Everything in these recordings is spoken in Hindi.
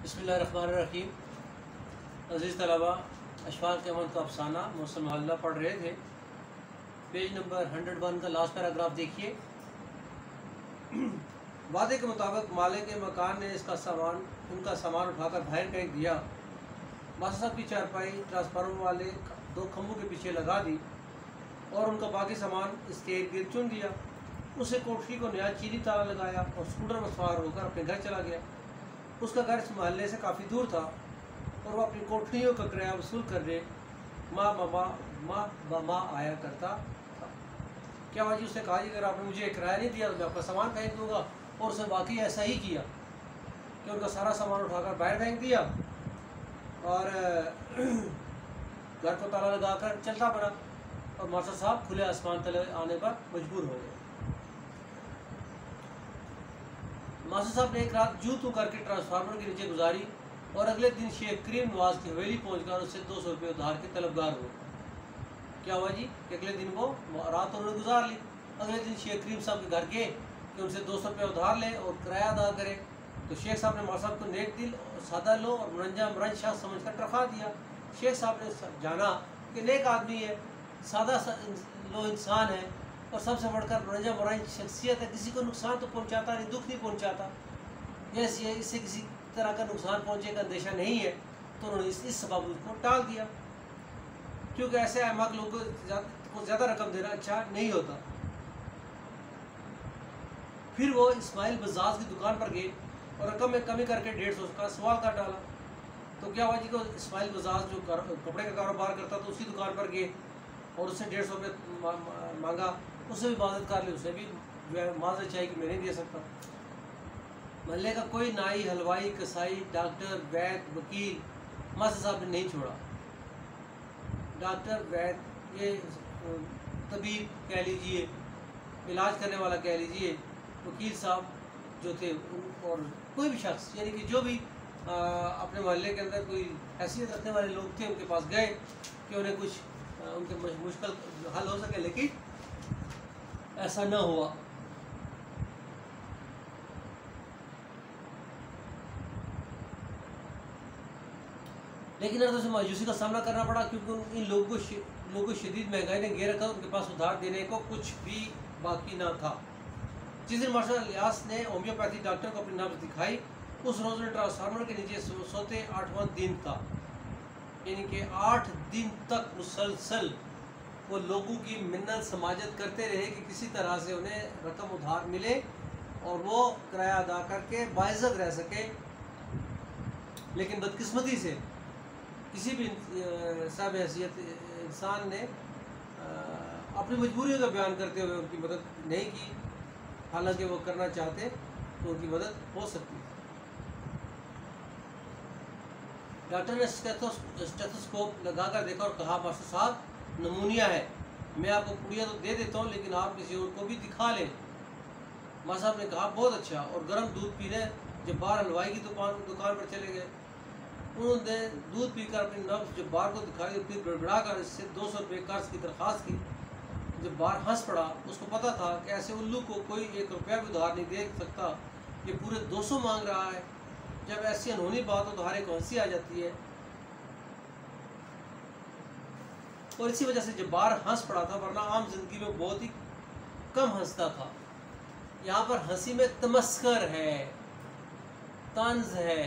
बिस्मिल्लाहिर्रहमानिर्रहीम। अज़ीज़ तलबा, अशफाक़ अहमद का अफसाना मौसम मोहल्ला पढ़ रहे थे। पेज नंबर 101 का लास्ट पैराग्राफ देखिए। वादे के मुताबिक मालिक के मकान ने उनका सामान उठाकर बाहर फेंक दिया। मास्टर साहब की चारपाई ट्रांसफार्मर वाले 2 खंभों के पीछे लगा दी और उनका बाकी सामान इसके इर्द गिर्द चुन दिया। उसे कोठरी को नया चीनी ताला लगाया और स्कूटर में सवार होकर अपने घर चला गया। उसका घर इस मोहल्ले से काफ़ी दूर था और वह अपनी कोठरियों का किराया वसूल करने माँ बाबा आया करता था। क्या वजह उसने कहा, अगर आपने मुझे किराया नहीं दिया तो मैं आपका सामान फेंक दूँगा। और उसने वाकई ऐसा ही किया कि उनका सारा सामान उठाकर बाहर फेंक दिया और घर को ताला लगाकर चलता बना। और मास्टर साहब खुले आसमान तले आने पर मजबूर हो गए। मास्टर साहब ने एक रात जू तू करके ट्रांसफार्मर के नीचे गुजारी और अगले दिन शेख करीम नवाज की हवेली पहुंचकर उससे 200 रुपये उधार के तलबगार हुए। क्या हुआ जी कि अगले दिन वो रात उन्होंने गुजार ली। अगले दिन शेख करीम साहब के घर गए कि उनसे 200 रुपये उधार लें और किराया अदा करें। तो शेख साहब ने मास्टर साहब को नेक दिल और सादा लो और मुरंज शाह समझ कर तनख्वाह दिया। शेख साहब ने जाना कि नेक आदमी है, सादा लो इंसान है और सबसे बढ़कर मुरंज शख्सियत है। किसी को नुकसान तो पहुंचाता नहीं, दुख नहीं पहुंचाता, जैसे इससे किसी तरह का नुकसान पहुंचे का अंदेशा नहीं है। तो उन्होंने इस सबब को टाल दिया, क्योंकि ऐसे अहमक लोगों को ज़्यादा रकम देना अच्छा नहीं होता। फिर वो इस्माइल बजाज की दुकान पर गए और रकम में कमी करके 150 का सवाल कर डाला। तो क्या हुआ जी को इस्माइल बजाज जो कपड़े का कारोबार करता था उसकी दुकान पर गए और उससे 150 रुपये मांगा। उससे भी माजत कर ली, उसने भी माजत चाहिए कि मैं नहीं दे सकता। मोहल्ले का कोई नाई, हलवाई, कसाई, डॉक्टर, वैद, वकील मास्टर साहब ने नहीं छोड़ा। डॉक्टर, वैद, ये तबीब कह लीजिए, इलाज करने वाला कह लीजिए, वकील साहब जो थे, और कोई भी शख्स यानी कि जो भी अपने मोहल्ले के अंदर कोई हैसियत रखने वाले लोग थे उनके पास गए कि उन्हें कुछ उनके मुश्किल हल हो सके, लेकिन ऐसा न हुआ। लेकिन अर्थ से मायूसी का सामना करना पड़ा, क्योंकि इन लोगों को शदीद महंगाई ने घेर रखा। उनके पास उधार देने को कुछ भी बाकी ना था। जिस दिन मास्टर इलियास ने होम्योपैथी डॉक्टर को अपनी नब्ज दिखाई, उस रोज ने ट्रांसफार्मर के नीचे सोते 8वां दिन था। यानी कि 8 दिन तक मुसलसल वो लोगों की मिन्नत समाजत करते रहे कि किसी तरह से उन्हें रकम उधार मिले और वो किराया अदा करके बाइज्जत रह सके। लेकिन बदकिस्मती से किसी भी सब हैसियत इंसान ने अपनी मजबूरियों का बयान करते हुए उनकी मदद नहीं की। हालांकि वो करना चाहते तो उनकी मदद हो सकती थी। डॉक्टर ने स्टेथोस्कोप लगाकर देखा और कहा, मास्टर साहब नमूनिया है, मैं आपको पुड़िया तो दे देता हूँ लेकिन आप किसी और को भी दिखा लें। मास्टर साहब ने कहा, बहुत अच्छा। और गर्म दूध पीने जब्बार हलवाई की दुकान पर चले गए। उन्होंने दूध पीकर अपनी नब्ज जब्बार को दिखाई और फिर गड़गड़ा कर इससे 200 रुपये कर्ज की दरख्वास्त की। जब्बार हंस पड़ा। उसको पता था कि ऐसे उल्लू को कोई 1 रुपया भी उधार नहीं दे सकता, ये पूरे 200 मांग रहा है। जब ऐसी अनहोनी बात हो तो हर एक को हंसी आ जाती है। और इसी वजह से जब्बार हंस पड़ा था, वरना आम जिंदगी में बहुत ही कम हंसता था। यहाँ पर हंसी में तमस्कर है, तंज है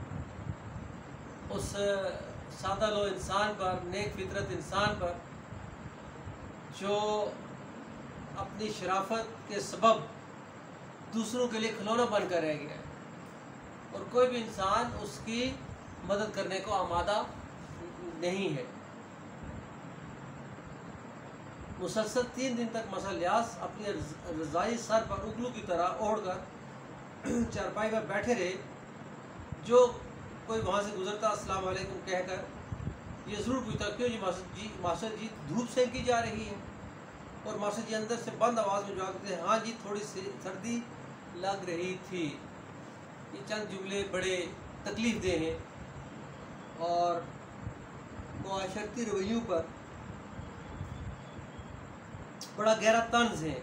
उस सादा लो इंसान पर, नेक फितरत इंसान पर, जो अपनी शराफत के सबब दूसरों के लिए खिलौना बनकर रह गया है और कोई भी इंसान उसकी मदद करने को आमादा नहीं है। मुसलसल 3 दिन तक मास्टर इलियास अपनी रज़ाई सर पर उगलू की तरह ओढ़कर चारपाई पर बैठे रहे। जो कोई वहाँ से गुजरता अस्सलाम वालेकुम कहकर ये ज़रूर पूछता, क्यों जी मास्टर जी धूप सेंकी जा रही है। और मास्टर जी अंदर से बंद आवाज़ में जवाब देते हैं, हाँ जी थोड़ी सी सर्दी लग रही थी। ये चंद जुमले बड़े तकलीफ दे हैं और मुआशरती रवैयों पर बड़ा गहरा तंज है।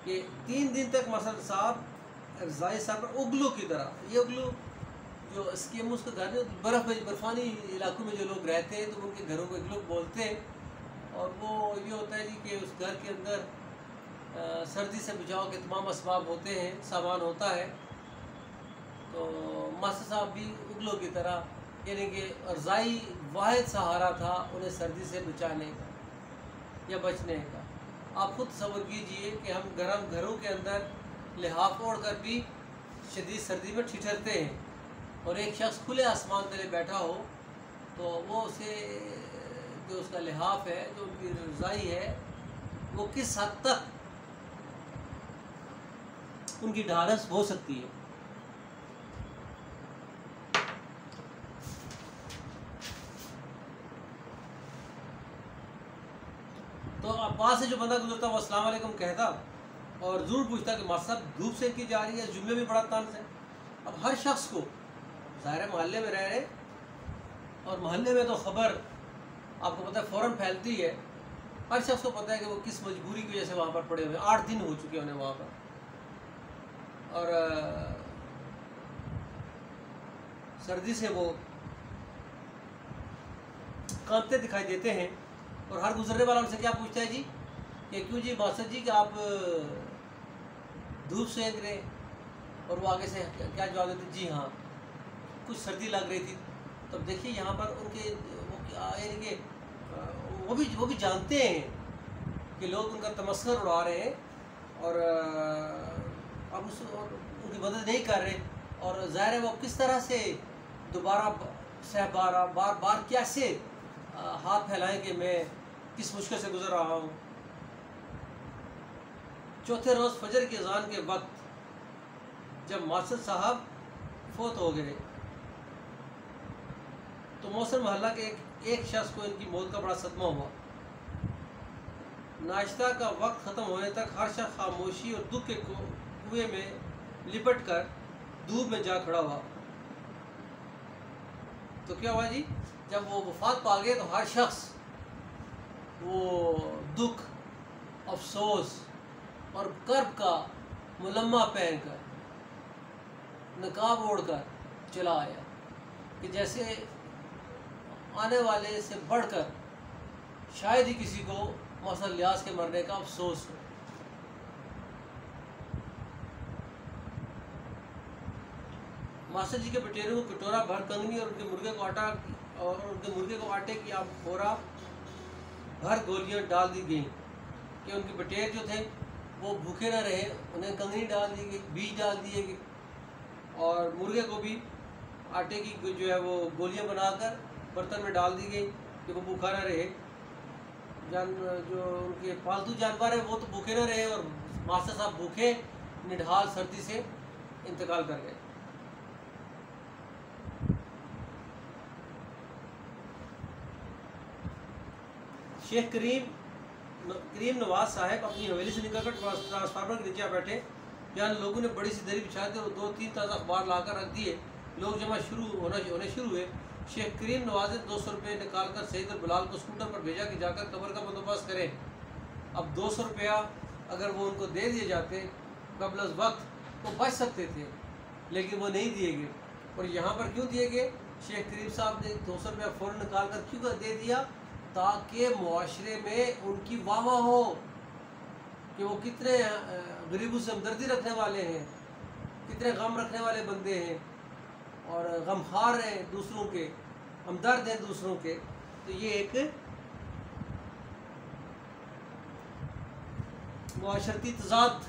कि 3 दिन तक मास्टर साहब रज़ाई साहब पर उगलू की तरह, ये उगलू जो स्कीम उसके घर में बर्फ़ानी इलाकों में जो लोग रहते हैं तो उनके घरों को इगलू बोलते हैं। और वो ये होता है जी कि उस घर के अंदर सर्दी से बचाव के तमाम असबाब होते हैं, सामान होता है। तो मास्टर साहब भी उगलों की तरह यानी कि रज़ाई वाहिद सहारा था उन्हें सर्दी से बचाने का या बचने का। आप खुद तसव्वुर कीजिए कि हम घरों के अंदर लिहाफ ओढ़ कर भी शदीद सर्दी में ठिठुरते हैं और एक शख्स खुले आसमान तले बैठा हो तो वो उसे जो उसका लिहाफ है, जो उनकी रज़ाई है, वो किस हद तक उनकी ढाढ़स हो सकती है। तो अब्बास से जो बंदा गुजरता वो अस्सलाम वालेकुम कहता और ज़रूर पूछता कि मास्टर साहब धूप से की जा रही है, जुम्मे भी बड़ा तंज है। अब हर शख्स को ज़ाहिर मोहल्ले में रह रहे और मोहल्ले में तो ख़बर आपको पता है फ़ौरन फैलती है। हर शख्स को पता है कि वो किस मजबूरी की वजह से वहाँ पर पड़े हुए हैं। 8 दिन हो चुके उन्हें वहाँ पर और सर्दी से वो कांपते दिखाई देते हैं। और हर गुजरने वाला उनसे क्या पूछता है जी कि क्यों जी मास्टर जी कि आप धूप सेंक रहे, और वो आगे से क्या जवाब देते, जी हाँ कुछ सर्दी लग रही थी। तब देखिए यहाँ पर उनके यानी कि वो भी जानते हैं कि लोग उनका तमस्खुर उड़ा रहे हैं और अब उनकी मदद नहीं कर रहे। और ज़ाहिर है वो किस तरह से दोबारा बार बार कैसे हाथ फैलाएं कि मैं किस मुश्किल से गुजर रहा हूँ। चौथे रोज़ फजर की अज़ान के वक्त जब मास्टर साहब फोत हो गए तो मौसम मोहल्ला के एक शख्स को इनकी मौत का बड़ा सदमा हुआ। नाश्ता का वक्त ख़त्म होने तक हर शख्स खामोशी और दुख के कुएं में लिपट कर धूप में जा खड़ा हुआ। तो क्या हुआ जी, जब वो वफात पा गए तो हर शख्स वो दुख, अफसोस और कर्ब का मुलम्मा पहन कर, नकाब ओढ़ कर चला आया कि जैसे आने वाले से बढ़कर शायद ही किसी को मौसम लिहाज के मरने का अफसोस हो। मास्टर जी के बटेरों को कटोरा भर कंगनी और उनके मुर्गे को आटे की आप बोरा भर गोलियां डाल दी गई कि उनके बटेर जो थे वो भूखे ना रहे। उन्हें कंगनी डाल दी गई, बीज डाल दिए गए और मुर्गे को भी आटे की जो है वो गोलियां बनाकर बर्तन में डाल दी गई कि वो भूखा ना रहे। जो उनके पालतू जानवर है वो तो भूखे ना रहे और मास्टर साहब भूखे निढाल सर्दी से इंतकाल कर गए। शेख करीम नवाज साहब अपनी हवेली से निकलकर ट्रांसफार्मर के नीचे बैठे। यहाँ लोगों ने बड़ी सी दरी बिछा दी और 2-3 ताज़ा अखबार लाकर रख दिए। लोग जमा होने शुरू हुए। शेख करीम नवाज ने 200 रुपये निकाल कर सईद और बिलाल को स्कूटर पर भेजा कि जाकर कब्र का बंदोबस्त करें। अब 200 रुपया अगर वो उनको दे दिए जाते कबल वक्त वो बच सकते थे, लेकिन वो नहीं दिए गए। और यहाँ पर क्यों दिए गए? शेख करीम साहब ने 200 रुपया फ़ौरन निकाल कर क्यों दे दिया? ताकि मुआशरे में उनकी वाह हो कि वो कितने गरीबों से हमदर्दी रखने वाले हैं, कितने गम रखने वाले बंदे हैं और गमखार हैं दूसरों के, हमदर्द हैं दूसरों के। तो ये एक मुआशरती तज़ाद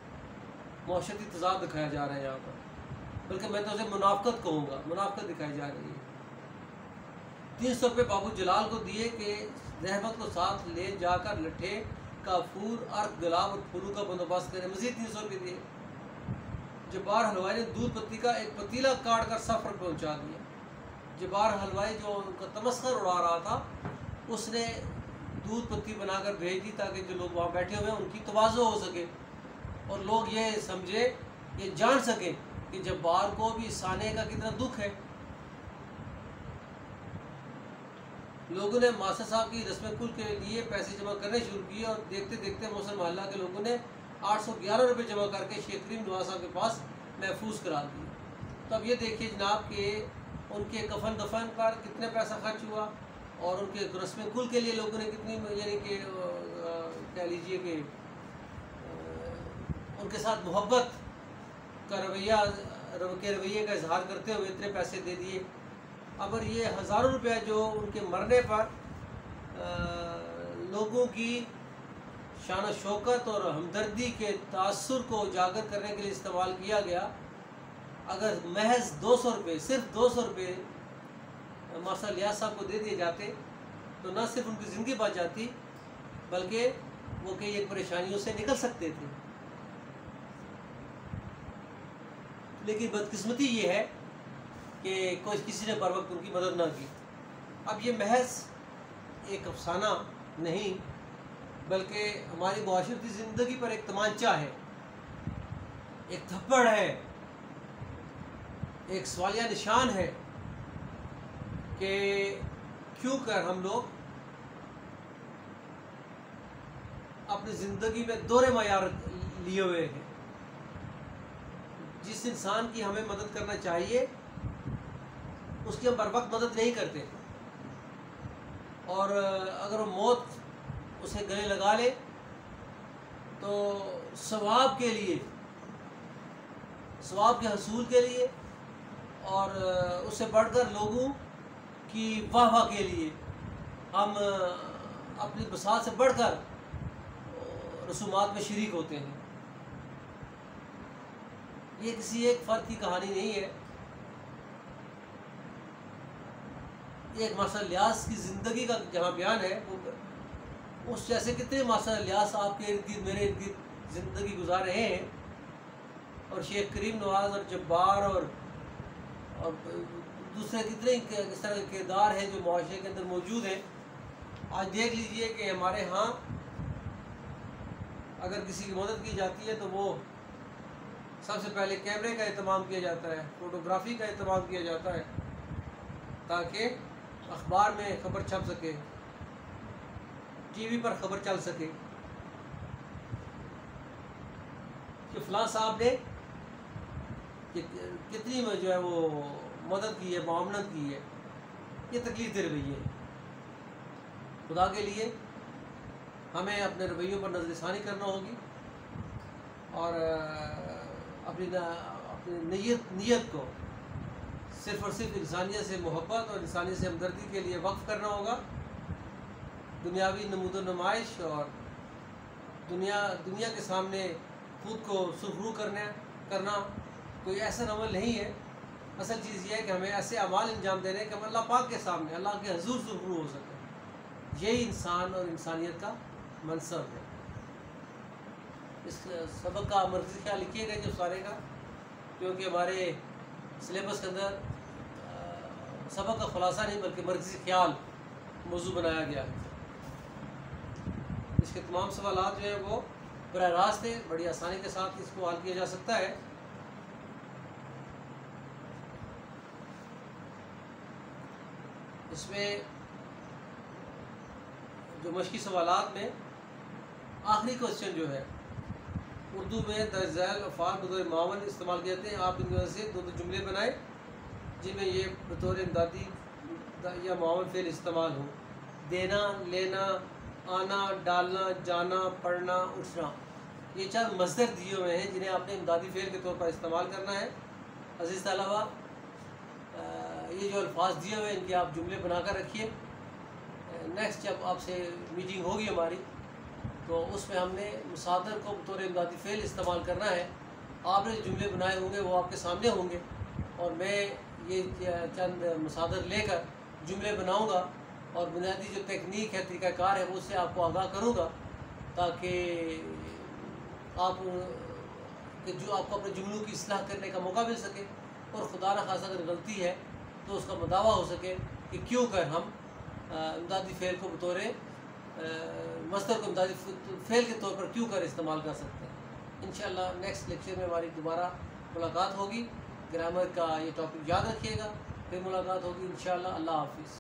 दिखाया जा रहा है यहाँ पर, बल्कि मैं तो उसे मुनाफ़क़त कहूँगा, मुनाफ़क़त दिखाई जा रही है। 300 रुपये बाबू जलाल को दिए कि रहमत को साथ ले जाकर लट्ठे, काफूर, अर्क, गुलाब और फूलों का बंदोबस्त करें। मज़ीद 300 रुपये दिए। जब्बार हलवाई ने दूध पत्ती का एक पतीला काट कर सफ़र पहुँचा दिया। जब्बार हलवाई जो उनका तमस्खुर उड़ा रहा था उसने दूध पत्ती बनाकर भेज दी ताकि जो लोग वहाँ बैठे हुए हैं उनकी तवाज़ो हो सके और लोग ये समझे, ये जान सकें कि जब्बार को भी इस आने का कितना दुख है। लोगों ने मास्टर साहब की रस्म कुल के लिए पैसे जमा करने शुरू किए और देखते देखते मुसलमान मोहल्ला के लोगों ने 811 रुपये जमा करके शेख करीम नवाज साहब के पास महफूज करा दिए। तो अब ये देखिए जनाब कि उनके कफन दफन पर कितने पैसा खर्च हुआ और उनके रस्म कुल के लिए लोगों ने कितनी, यानी कि कह लीजिए कि उनके साथ मोहब्बत का रवैये का इजहार करते हुए इतने पैसे दे दिए। अगर ये हज़ारों रुपये जो उनके मरने पर लोगों की शान शौकत और हमदर्दी के तासुर को उजागर करने के लिए इस्तेमाल किया गया, अगर महज 200 रुपये, सिर्फ 200 रुपये मास्टर लियाज साहब को दे दिए जाते तो न सिर्फ उनकी ज़िंदगी बच जाती बल्कि वो कई एक परेशानियों से निकल सकते थे। लेकिन बदकिस्मती ये है कि कोई किसी ने बर वक्त उनकी मदद ना की। अब ये महज एक अफसाना नहीं बल्कि हमारी मुआशरती ज़िंदगी पर एक तमांचा है, एक थप्पड़ है, एक सवालिया निशान है कि क्यों कर हम लोग अपनी ज़िंदगी में दोहरे मयार लिए हुए हैं। जिस इंसान की हमें मदद करना चाहिए उसकी हम बर वक्त मदद नहीं करते, और अगर वो मौत उसे गले लगा ले तो सवाब के लिए, सवाब के हसूल के लिए और उससे बढ़कर लोगों की वाह वाह के लिए हम अपनी बसात से बढ़कर रसूमात में शरीक होते हैं। ये किसी एक फ़र्द की कहानी नहीं है, एक मास्टर लियाज की ज़िंदगी का जहाँ बयान है वो उस जैसे कितने मास्टर लियाज आपके इर्द गिर्द मेरे इर्द गिर्द ज़िंदगी गुजार रहे हैं, और शेख करीम नवाज और जब्बार और दूसरे कितने इस तरह के किरदार हैं जो मुआशरे के अंदर मौजूद हैं। आज देख लीजिए कि हमारे यहाँ अगर किसी की मदद की जाती है तो वो सबसे पहले कैमरे का इस्तेमाल किया जाता है, फ़ोटोग्राफी का इस्तेमाल किया जाता है ताकि अखबार में ख़बर छप सके, टीवी पर ख़बर चल सके कि फ़लाँ साहब ने कितनी जो है वो मदद की है, मामनत की है। ये तकलीफ दे रवैये है। खुदा के लिए हमें अपने रवैयों पर नज़रसानी करना होगी और अपनी नीयत को सिर्फ़ और सिर्फ इंसानियत से मोहब्बत और इंसानियत से हमदर्दी के लिए वक्फ़ करना होगा। दुनियावी नमूदो नुमाइश और दुनिया के सामने खुद को सुरखरू करना कोई ऐसा अमल नहीं है। असल चीज़ ये है कि हमें ऐसे अमाल अंजाम देने कि हम अल्लाह पाक के सामने, अल्लाह के हजूर सुरखरू हो सके। यही इंसान और इंसानियत का मनसब है। इस सबक का मर्ज़ी ख्याल लिखिएगा जो सारे का, क्योंकि हमारे सिलेबस के अंदर सबक का खुलासा नहीं बल्कि मर्ज़ी ख्याल मौजू बनाया गया है। इसके तमाम सवालात जो हैं वो बराह रास्त है, बड़ी आसानी के साथ इसको हल किया जा सकता है। इसमें जो मशकी सवालात में आखिरी क्वेश्चन जो है उर्दू में दर्ज़ैल अफ़ाल बतौर मावन इस्तेमाल किए जाते हैं। आप इनकी वजह से दो जुमले बनाए जिनमें ये बतौर इमदादी या मावन फ़ेल इस्तेमाल हो। देना, लेना, आना, डालना, जाना, पढ़ना, उठना, ये चार मज़दर दिए हुए हैं जिन्हें आपने इमदादी फ़ेल के तौर पर इस्तेमाल करना है। अज़ीज़ तलबा, ये जो अल्फाज दिए हुए हैं इनके आप जुमले बनाकर रखिए। नेक्स्ट जब आपसे मीटिंग होगी हमारी तो उसमें हमने मुसादर को बतौर इमदादी फ़ेल इस्तेमाल करना है। आपने जो जुमले बनाए होंगे वो आपके सामने होंगे और मैं ये चंद मुसादर लेकर जुमले बनाऊंगा और बुनियादी जो तकनीक है, तरीक़ाकार है, वो उससे आपको आगाह करूंगा ताकि आप जो आपको अपने जुमलों की इस्लाह करने का मौका मिल सके और खुदा न खासा अगर गलती है तो उसका मुदावा हो सके कि क्यों कर हम इमदादी फ़ेल को बतौर मस्दर को इमदादी फ़ेल के तौर पर क्यों कर इस्तेमाल कर सकते हैं। इंशाअल्लाह नेक्स्ट लेक्चर में हमारी दोबारा मुलाकात होगी। ग्रामर का ये टॉपिक याद रखिएगा, फिर मुलाकात होगी इंशाअल्लाह। अल्लाह हाफ़िज़।